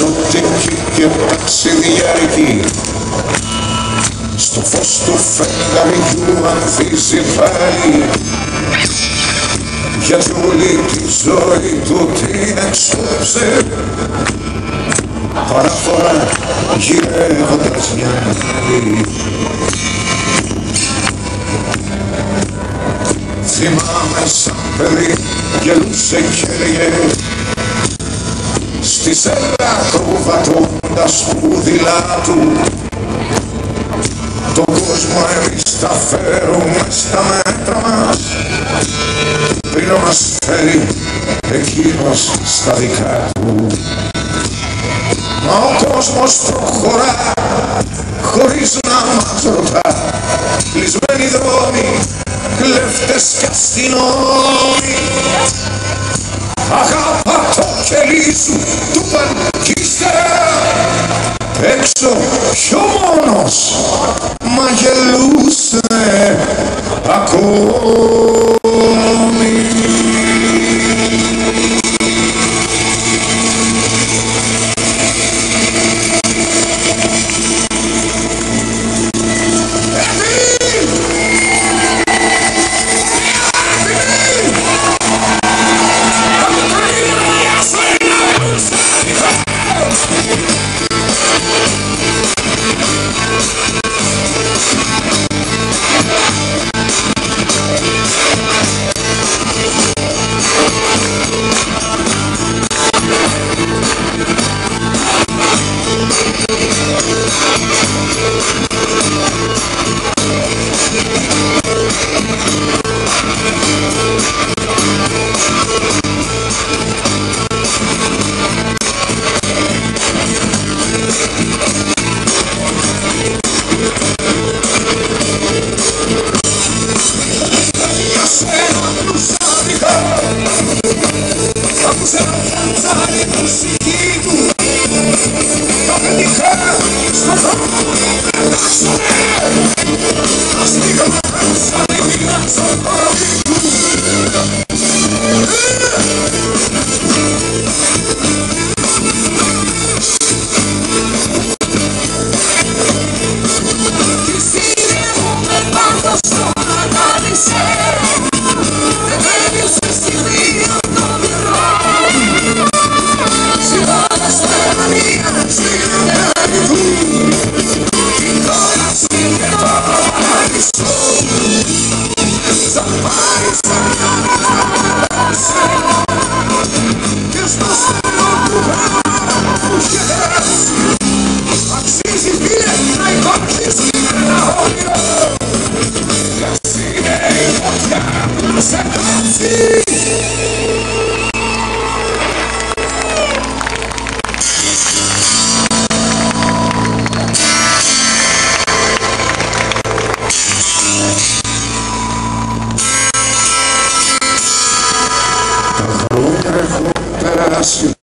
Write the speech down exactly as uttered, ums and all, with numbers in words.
εξωτική και ταξιδιάρικη. Στο φως του φεγγαριού ανθίζει πάλι, γιατί όλη τη ζωή του την εξόψε παράφορα γυρεύοντας μυαλί. Θυμάμαι σαν παιδί γελούσε και έλεγε στη σέλα κρουβατώντας σπουδιλά του, τον κόσμο εμείς τα φέρουμε στα μέτρα μας, πριν να μας φέρει εκείνος στα δικά του. Μα ο κόσμος προχωρά χωρίς να μας ρωτά, κλεισμένοι δρόμοι, κλέφτες κι αστυνόμοι. Αγάπα το κελί σου, του παν κι ύστερα έξω κι ο μόνος μα γελούσε ακόμη. Τα χρόνια έχουν περάσει